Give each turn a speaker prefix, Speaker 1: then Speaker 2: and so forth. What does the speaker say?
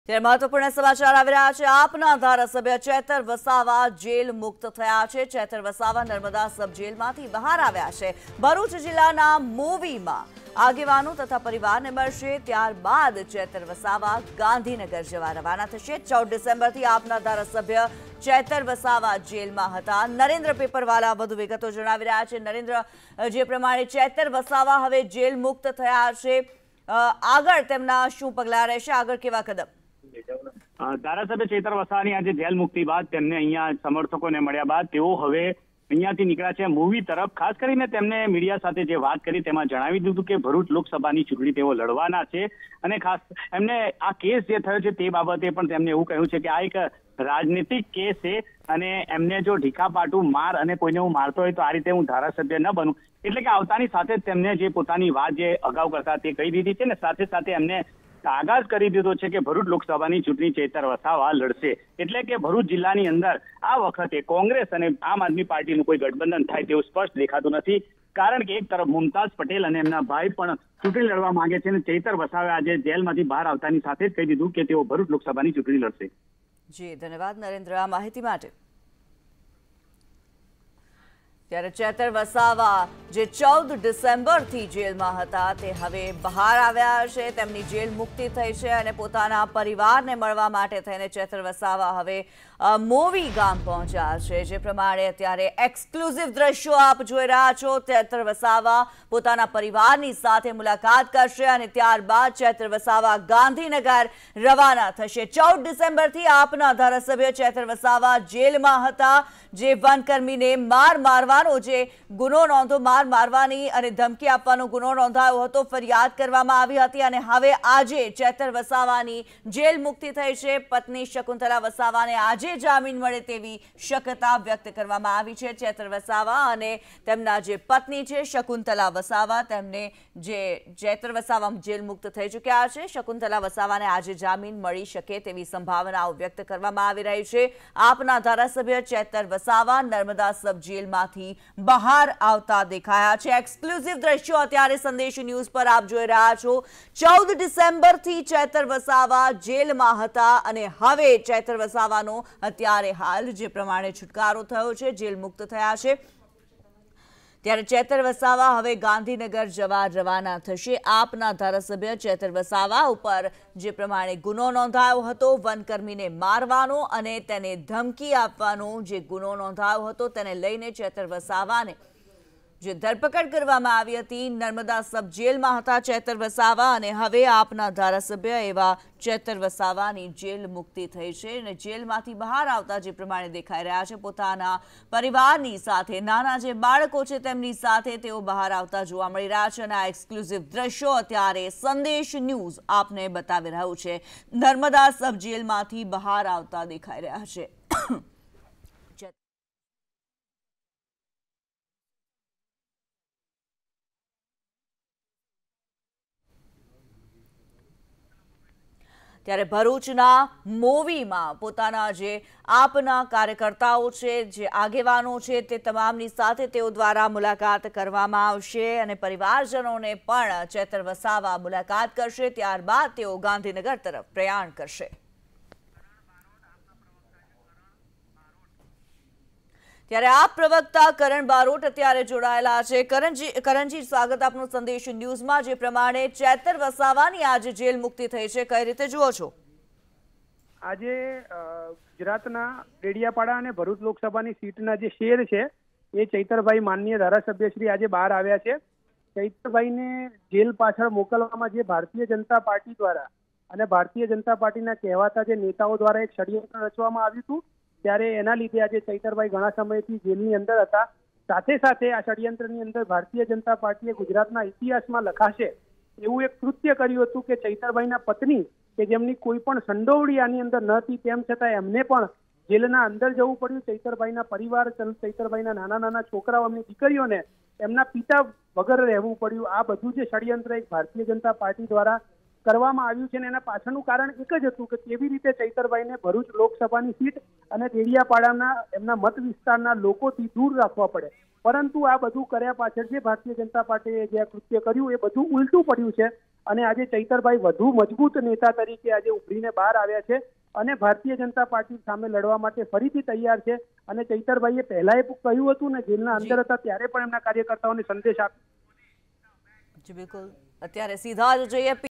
Speaker 1: ત્યારે મહત્વપૂર્ણ સમાચાર આવી રહ્યા છે। આપના ધારાસભ્ય ચેતર વસાવા જેલ મુક્ત થયા છે। ચેતર વસાવા નર્મદા સબ જેલમાંથી બહાર આવ્યા છે। ભરૂચ જિલ્લાના મોવીમાં આગેવાનો તથા પરિવારને મળશે, ત્યારબાદ ચેતર વસાવા ગાંધીનગર જવા રવાના થશે। 14 ડિસેમ્બરથી આપના ધારાસભ્ય ચેતર વસાવા જેલમાં હતા। નરેન્દ્ર પેપરવાલા વધુ વિગતો જણાવી રહ્યા છે। નરેન્દ્ર, જે પ્રમાણે ચેતર વસાવા હવે જેલ મુક્ત થયા છે, આગળ તેમના શું પગલાં રહેશે, આગળ કેવા કદમ?
Speaker 2: ધારાસભ્ય ચેતર વસાવાની આજે જેલ મુક્તિ બાદ તેમને અહીંયા સમર્થકોને મળ્યા બાદ તેઓ હવે અહીંયાથી નીકળ્યા છે મૂવી તરફ। ખાસ કરીને તેમને મીડિયા સાથે જે વાત કરી તેમાં જણાવી દીધું કે ભરૂચ લોકસભાની ચૂંટણી તેઓ લડવાના છે અને ખાસ એમને આ કેસ જે થયો છે તે બાબતે પણ તેમને એવું કહ્યું છે કે આ એક રાજનીતિક કેસ છે અને એમને જો ઢીકાપાટું માર અને કોઈને હું મારતો હોય તો આ રીતે હું ધારાસભ્ય ન બનું, એટલે કે આવતાની સાથે જ તેમને જે પોતાની વાત જે અગાઉ કરતા તે કહી દીધી છે ને સાથે સાથે એમને આગાજ કરી દીધો છે કે ભરૂચ લોકસભાની ચૂંટણી ચેતર વસાવા લડશે। એટલે કે ભરૂચ જિલ્લાની અંદર આ વખતે કોંગ્રેસ અને આમ આદમી પાર્ટીનું કોઈ ગઠબંધન થાય તેવું સ્પષ્ટ દેખાતું નથી, કારણ કે એક તરફ મુમતાઝ પટેલ અને એમના ભાઈ પણ ચૂંટણી લડવા માંગે છે અને ચેતર વસાવે આજે જેલમાંથી બહાર આવતાની સાથે જ કહી દીધું કે તેઓ ભરૂચ લોકસભાની ચૂંટણી લડશે।
Speaker 1: જી ધન્યવાદ નરેન્દ્ર આ માહિતી માટે। ત્યારે ચેતર વસાવા જે 14 ડિસેમ્બરથી જેલમાં હતા તે હવે બહાર આવ્યા છે। તેમની જેલ મુક્તિ થઈ છે અને પોતાના પરિવારને મળવા માટે થઈને ચેતર વસાવા હવે મોવી ગામ પહોંચ્યા છે। જે પ્રમાણે અત્યારે એક્સક્લુઝિવ દ્રશ્યો આપ જોઈ રહ્યા છો। ચેતર વસાવા પોતાના પરિવારની સાથે મુલાકાત કરશે અને ત્યારબાદ ચેતર વસાવા ગાંધીનગર રવાના થશે। 14 ડિસેમ્બરથી આપના ધારાસભ્ય ચેતર વસાવા જેલમાં હતા, જે વનકર્મીને મારવાનો જે ગુનો માર મારવાની અને ધમકી આપવાનો ગુનો નોંધાયો હતો, ફરિયાદ કરવામાં આવી હતી અને હવે આજે ચેતર વસાવાની જેલ મુક્તિ થઈ છે। પત્ની શકુંતલા વસાવાને આજે જામીન મળે તેવી શક્યતા વ્યક્ત કરવામાં આવી છે। ચેતર વસાવા અને તેમના જે પત્ની છે શકુંતલા વસાવા, તેમને જે ચેતર વસાવા જેલ મુક્ત થઈ ચૂક્યા છે, શકુંતલા વસાવાને આજે જામીન મળી શકે તેવી સંભાવનાઓ વ્યક્ત કરવામાં આવી રહી છે। આપના ધારાસભ્ય ચેતર વસાવા નર્મદા સબ જેલમાંથી બહાર આવતા દેખાયા છે। એક્સક્લુઝિવ દ્રશ્યો અત્યારે સંદેશ ન્યૂઝ પર આપ જોઈ રહ્યા છો। 14 ડિસેમ્બરથી ચેતર વસાવા જેલમાં હતા અને હવે ચેતર વસાવાનો અત્યારે હાલ જે પ્રમાણે છુટકારો થયો છે, જેલ મુક્ત થયા છે, ત્યારે ચેતર વસાવા હવે ગાંધીનગર જવા રવાના થશે। આપના ધારાસભ્ય ચેતર વસાવા ઉપર જે પ્રમાણે ગુનો નોંધાયો હતો, વનકર્મીને મારવાનો અને તેને ધમકી આપવાનો જે ગુનો નોંધાયો હતો, તેને લઈને ચેતર વસાવાને જે ધરપકડ કરવામાં આવી હતી, નર્મદા સબ જેલમાં હતા ચેતર વસાવા અને હવે આપના ધારાસભ્ય એવા ચેતર વસાવાની જેલ મુક્તિ થઈ છે અને જેલમાંથી બહાર આવતા જે પ્રમાણે દેખાઈ રહ્યા છે, પોતાના પરિવારની સાથે, નાના જે બાળકો છે તેમની સાથે તેઓ બહાર આવતા જોવા મળી રહ્યા છે અને આ એક્સક્લુઝિવ દ્રશ્યો અત્યારે સંદેશ ન્યૂઝ આપને બતાવી રહ્યું છે। નર્મદા સબ જેલમાંથી બહાર આવતા દેખાઈ રહ્યા છે। ત્યારે ભરૂચના મોવીમાં પોતાના જે આપના કાર્યકર્તાઓ છે, જે આગેવાનો છે, તે તમામની સાથે તેઓ દ્વારા મુલાકાત કરવામાં આવશે અને પરિવારજનોને પણ ચેતર વસાવા મુલાકાત કરશે, ત્યારબાદ તેઓ ગાંધીનગર તરફ પ્રયાણ કરશે। ત્યારે આપ પ્રવક્તા કરણ બારોટ અત્યારે જોડાયેલા છે। કરણજી, સ્વાગત આપનું સંદેશ ન્યૂઝમાં। જે પ્રમાણે ચેતર વસાવાની આજે જેલ મુક્તિ થઈ છે, કઈ રીતે જુઓ છો?
Speaker 3: આજે ગુજરાતના ડેડિયાપાડા અને ભરૂચ લોકસભાની સીટના જે શેર છે એ ચૈતરભાઈ માનનીય ધારાસભ્ય શ્રી આજે બહાર આવ્યા છે। ચૈતરભાઈને જેલ પાછળ મોકલવામાં જે ભારતીય જનતા પાર્ટી દ્વારા અને ભારતીય જનતા પાર્ટીના કહેવાતા જે નેતાઓ દ્વારા એક ષડયંત્ર રચવામાં આવ્યું હતું, ત્યારે એના લીધે આજે ચૈતરભાઈ ઘણા સમયથી જેલની અંદર હતા। સાથે સાથે આ ષડયંત્રની અંદર ભારતીય જનતા પાર્ટીએ ગુજરાતના ઇતિહાસમાં લખાશે એવું એક કૃત્ય કર્યું હતું કે ચૈતરભાઈના પત્ની કે જેમની કોઈ પણ સંડોવણી આની અંદર ન હતી, તેમ છતાં એમને પણ જેલના અંદર જવું પડ્યું। ચૈતરભાઈના પરિવાર, ચૈતરભાઈના નાના નાના છોકરાઓ, એમની દીકરીઓને એમના પિતા વગર રહેવું પડ્યું। આ બધું જે ષડયંત્ર એક ભારતીય જનતા પાર્ટી દ્વારા કરવામાં આવ્યું છે અને એના પાછળનું કારણ એક જ હતું કે કેવી રીતે ચૈતરભાઈને ભરૂચ લોકસભાની સીટ અને ડેડિયાપાડાના એમના મત વિસ્તારના લોકોથી દૂર રાખવા પડે, પરંતુ આ બધું કર્યા પાછળ જે ભારતીય જનતા પાર્ટીએ જે કૃત્ય કર્યું એ બધું ઉલટું પડ્યું છે અને આજે ચૈતરભાઈ વધુ મજબૂત નેતા તરીકે આજે ઉભરીને બહાર આવ્યા છે અને ભારતીય જનતા પાર્ટી સામે લડવા માટે ફરીથી તૈયાર છે। અને ચૈતરભાઈએ પહેલાએ કહ્યું હતું ને, જેલના અંદર હતા ત્યારે પણ એમના કાર્યકર્તાઓને સંદેશ આપ્યો।
Speaker 1: જી બિલકુલ, અત્યારે સીધા જ જોઈએ